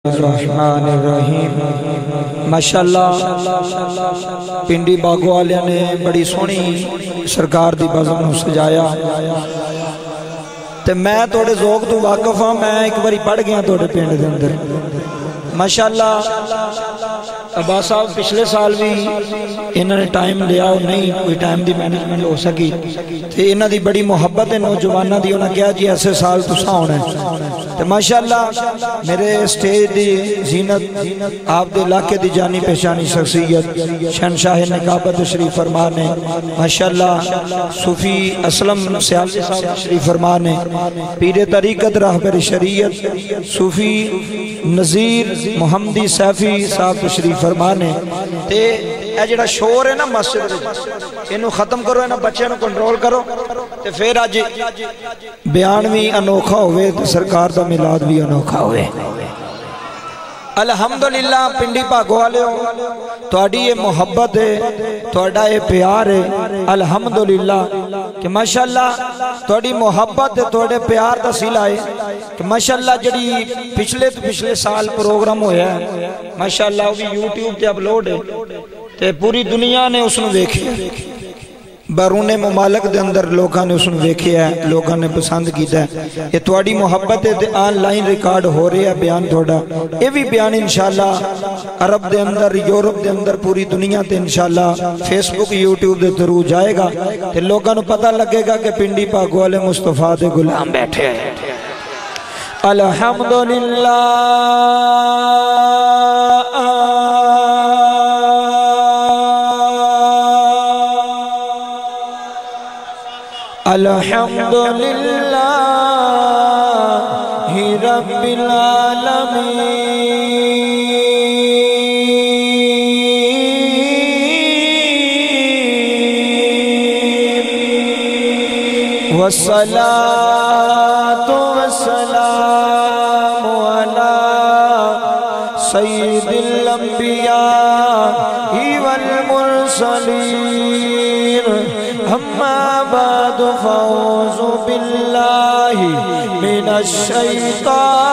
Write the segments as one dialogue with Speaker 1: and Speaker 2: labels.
Speaker 1: الرحمن الرحیم ماشاءاللہ پنڈی باغو والے نے بڑی سونی سرکار دی بزم نو سجایا تے میں توڑے ذوق تو واقف ہاں میں ایک باری پڑھ گیا توڑے پنڈ دے اندر ماشاءاللہ عباس صاحب پچھلے سال بھی انہوں نے ٹائم لیا اور نہیں کوئی ٹائم دی مینجمنٹ ہو سکی تے انہوں دی بڑی محبت ہے نوجوانہ دی انہوں نے کہا جی ایسے سال تو ساؤن ہے تے ماشاءاللہ میرے اسٹیج دی زینت آپ دے علاقے دی جانی پہچانی شخصیت شہنشاہ نقابت شریف فرمانے ماشاءاللہ صوفی اسلم سیالوی صاحب شریف فرمانے پیر طریقت راہبر شریعت صوفی نظیر محمدی سیفی صاحب تشریف فرمانے تے اے جڑا شور ہے نا مسجد انہوں ختم کرو انہوں بچے انہوں کنٹرول کرو تے پھر آج بیان بھی انوکھا ہوئے تے سرکار دا میلاد بھی انوکھا ہوئے الحمدللہ پنڈی پاگو والے ہو توڑی یہ محبت ہے توڑا یہ پیار ہے الحمدللہ کہ ماشاءاللہ توڑی محبت ہے توڑے پیار دا سیلہ ہے کہ ماشاءاللہ جڑی پچھلے سال پروگرام ہویا ہے ماشاءاللہ وہ بھی یوٹیوب تے اپلوڈ ہے تے پوری دنیا نے اس نے دیکھی بیرون ممالک دے اندر لوگاں نے اس نے دیکھی ہے لوگاں نے پسند کیتا ہے یہ توڑی محبت ہے آن لائن ریکارڈ ہو رہے ہیں بیان تھوڑا یہ بھی بیان انشاءاللہ عرب دے اندر یورپ دے اندر پوری دنیا تے انشاءاللہ فیس بک یوٹیوب دے تھرو جائے گا تے لوگاں نے پتہ لگے گا کہ پنڈی پاک والے مصطفیٰ دے غلام بیٹھے ہیں الحمدللہ الحمدللہ رب العالمین والصلاة والسلام على سید الانبیاء والمرسلین اما بعد فاعوذ باللہ من الشیطان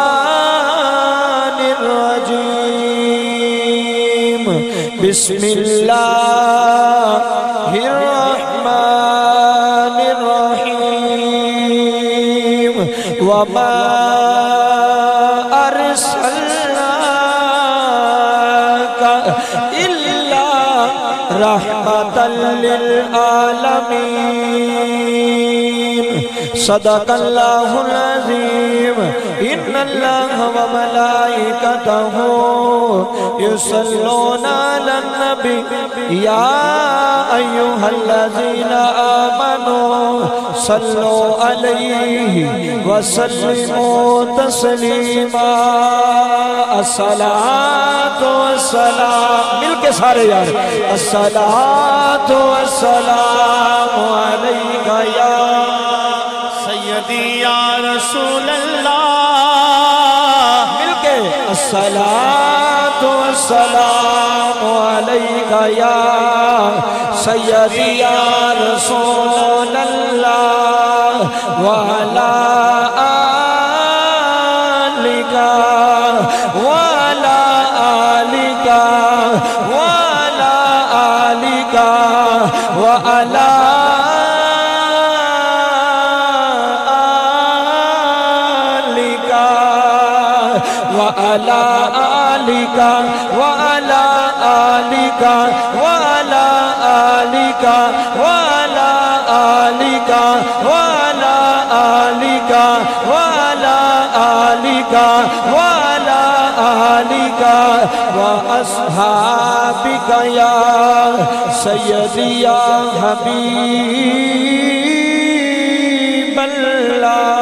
Speaker 1: الرجیم بسم اللہ الرحمن الرحیم وما ارسلناک الا رحمتا للعالمین صدق اللہ العظیم ان اللہ وملائکتہ یصلون علی النبی یا ایہا الذین آمنوا صلوا علیہ وسلموا تسلیما الصلاة والسلام مل کے سارے یار الصلاة والسلام علیکہ یا سیدی یا رسول اللہ مل کے الصلاة والسلام علیکہ یا سیدی یا رسول اللہ وعلا آلکہ وعلا آلکہ وعلا آلکہ وعلا وعلى آلك وعلى آلك وعلى آلك وعلى آلك وعلى آلك وعلى آلك وعلى آلك وأصحابك يا سيدي يا حبيب الله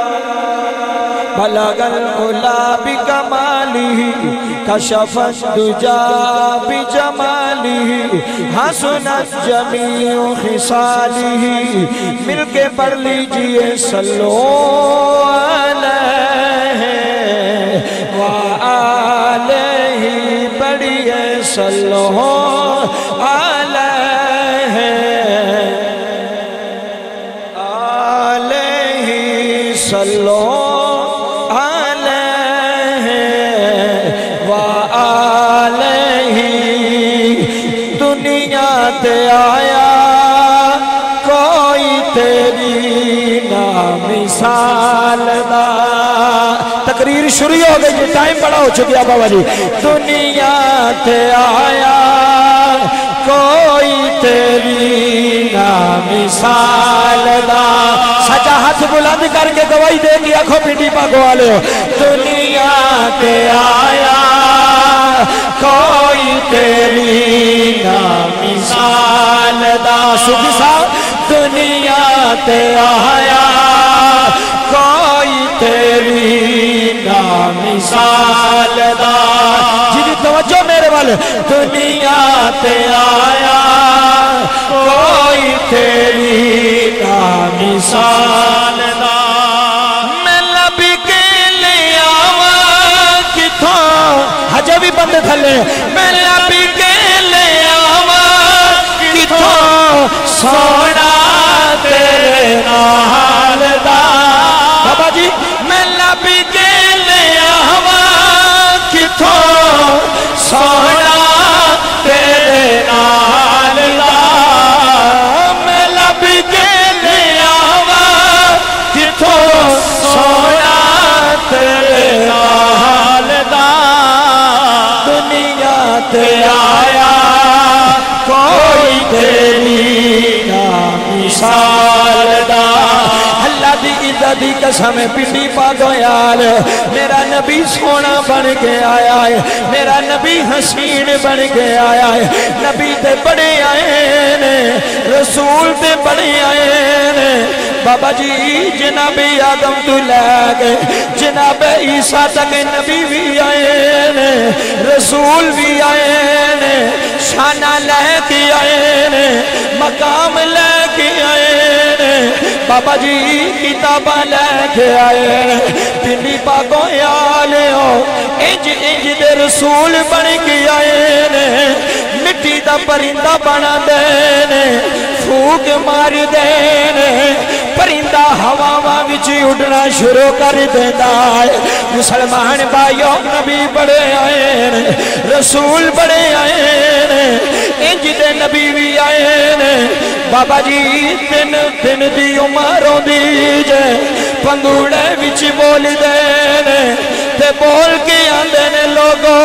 Speaker 1: بلغ العلا بکمالہ کشف الدجا بجمالہ حسنت جمیع خصالہ مل کے پڑھ لیجئے صلو علیہ وآلہ پڑھئے صلو علیہ آلہ صلو علیہ شروع ہو گئی جی ٹائم بڑا ہو چکیا بابا جی دنیا تے آیا کوئی تیری نا مثال دا سجا ہاتھ بلند کر کے گواہی دے گی آنکھوں پنڈی پاکو والے ہو دنیا تے آیا کوئی تیری نا مثال دا سوفی صاحب دنیا تے آیا کوئی تیری نا مثال دا جی توجہ میرے والے دنیا تے آیا کوئی تیری نا مثال دا میں لبی کے لے آواں کتھوں حجہ بھی بند تھلے میں لبی کے لے آواں کتھوں سونا تیرے نال دا بابا جی میں لبی کے لے آواں کتھوں سونا تیرے نال دا میں لبی کے لے آواں کتھوں سونا تیرے نال دا دنیا تے آیا کوئی تیری نا مثال دا اللہ دی عزت دی قسم پنڈی پاکو یار میرا نبی سونا بن کے آیا ہے میرا نبی حسین بن کے آیا ہے نبی تے بڑے آئے نے رسول تے بڑے آئے نے بابا جی جناب آدم تو لے گئے جناب عیسیٰ تک نبی بھی آئے نے رسول بھی آئے نے شانہ لے کے آئے نے مقام لے کے آئے نے بابا جی کتابہ لے کے آئے نے پنڈی پاکو آلے ہو انج انج دے رسول بن کے آئے نے مٹی دا پرندہ بنا دینے پھوک مار دینے پرندہ ہواواں وچ اڑنا شروع کر دیتا ہے مسلمان بھائیوں نبی بڑے آئے نے رسول بڑے آئے نے انج دے نبی بھی آئے نے بابا جی تین دی عمروں دی جے پنگوڑے وچ بول دینے تے بول کے آندے نے لوگوں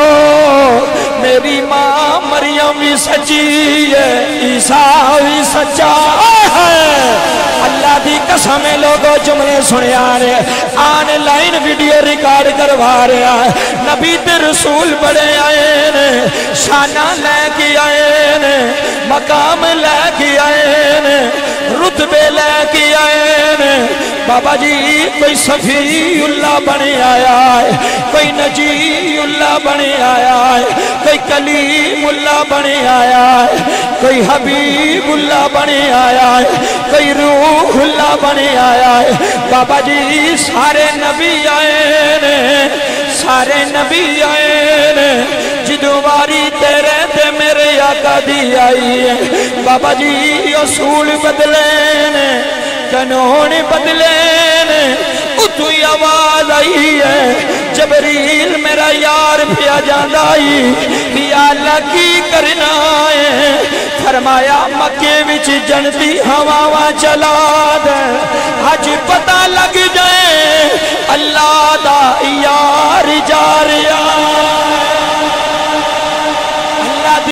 Speaker 1: میری ماں مریم بھی سچی ہے عیسیٰ بھی سچا ہے اللہ دی قسم لوگوں جملے سنے آ رہے آن لائن ویڈیو ریکارڈ کروا رہے ہیں نبی تے رسول بڑے آئے نے شانہ لے کے آئے نے مقام لے کے آئے نے رتبے لے کے آئے نے بابا جی کوئی صفی اللہ بنے آیا ہے کوئی نجی اللہ بنے آیا ہے کوئی کلیم اللہ بنے آیا ہے کوئی حبیب اللہ بنے آیا ہے کوئی روح اللہ بنے آیا ہے بابا جی سارے نبی آئے نے سارے نبی آئے نے جدو باری تیرے تے میرے آقا دی آئی ہے بابا جی اصول بدلے نے قانون بدلے نے اتوی آواز آئی ہے جبریل میرا یار پیا جاندائی یا اللہ کی کرنا ہے فرمایا مکے وچ جنتی ہواواں چلا دے آج پتہ لگ جائے اللہ دا یار جا رہا